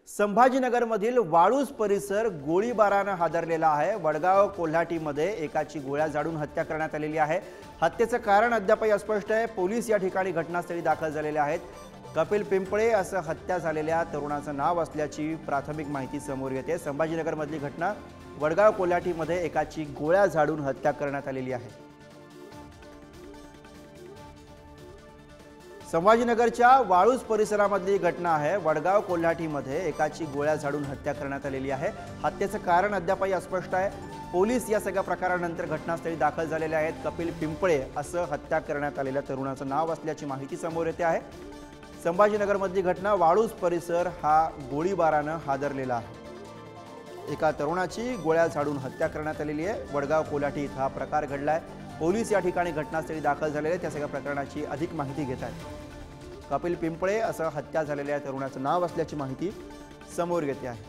संभाजीनगरमधील वाळूज परिसर गोळीबाराने हादरलेला आहे। वडगाव कोल्हाटीमध्ये एकाची गोळ्या झाडून हत्या करण्यात आलेली आहे। हत्येचे कारण अद्यापही अस्पष्ट आहे। पोलीस या ठिकाणी घटनास्थळी दाखल झालेले आहेत। कपिल पिंपळे असं हत्या झालेल्या तरुणाचं नाव असल्याची प्राथमिक माहिती समोर येते। संभाजीनगरमधली घटना वडगाव कोल्हाटीमध्ये एकाची गोळ्या झाडून हत्या करण्यात आलेली आहे। संभाजीनगरच्या वाळूज परिसरामधली घटना आहे। वडगाव कोल्हाटीमध्ये एकाची गोळ्या झाडून हत्या करण्यात आलेली आहे। हत्येचं कारण अद्यापही अस्पष्ट आहे। पोलीस या सगळ्या प्रकारानंतर घटनास्थळी दाखल झालेले आहेत। कपिल पिंपळे असं हत्या करण्यात आलेल्या तरुणाचं नाव असल्याची माहिती समोर येते आहे। संभाजीनगरमधली घटना वाळूज परिसर हा गोळीबाराने हादरलेला आहे। एका तरुणाची गोळ्या झाडून हत्या करण्यात आलेली आहे। वडगाव कोल्हाटी इथं हा प्रकार घडलाय। पोलीस या ठिकाणी घटनास्थळी दाखल झालेले त्या सगळ्या प्रकरणाची अधिक माहिती घेत आहेत। कपिल पिंपळे असं हत्या झालेल्या तरुणाचं नाव असल्याची माहिती समोर येते आहे।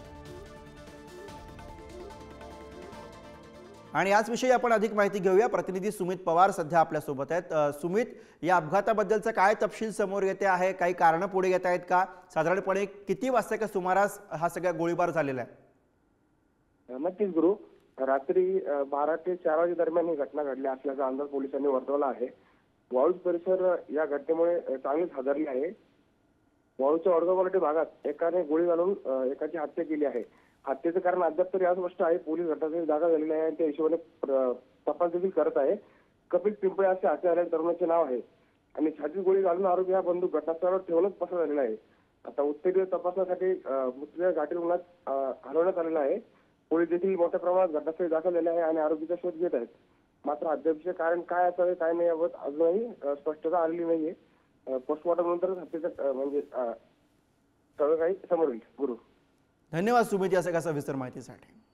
आणि याच विषयी आपण अधिक माहिती घेऊया। प्रतिनिधी सुमित पवार सध्या आपल्या सोबत आहेत। सुमित, या अपघाताबद्दलचा काय तपशील समोर येते आहे? काही कारण पुढे येत आहेत का? साधारणपणे किती वाजताच्या सुमारास हा सगळा गोळीबार झालेला आहे? नक्कीच गुरु, रात्री 12 ते 4 वाजे दरम्यान ही घटना घडली असल्याचा अंदाज पोलिसांनी वर्तवला आहे। वाळूज परिसर या घटनेमुळे चांगलीच हादरली आहे। वाळूजच्या वडगाव कोल्हाटी भागात एकाने गोळी घालून एकाची हत्या केली आहे। हत्येचं कारण अद्याप तरी अस्पष्ट आहे। पोलीस घटनास्थळी दाखल झालेले आहे आणि त्या हिशोबाने तपास देखील करत आहे। कपिल पिंपळे असे हत्या झालेल्या तरुणाचे नाव आहे आणि छातीत गोळी घालून आरोपी हा बंदूक घटनास्थळावर ठेवूनच पसार झालेला आहे। आता उत्तेजित तपासासाठी मृतदेह घाटी रुग्णात हलवण्यात आलेला आहे। पोलीस देखील मोठ्या प्रमाणात घटनास्थळी दाखल झाले आहे आणि आरोपीचा शोध घेत आहेत। मात्र अद्यापचे कारण काय असावे काय नाही याबाबत अजूनही स्पष्टता आलेली नाहीये। पोस्टमॉर्टम नंतर हत्येचं म्हणजे सगळं काही समोर येईल। गुरु, धन्यवाद सुमित या सगळ्या सविस्तर माहितीसाठी।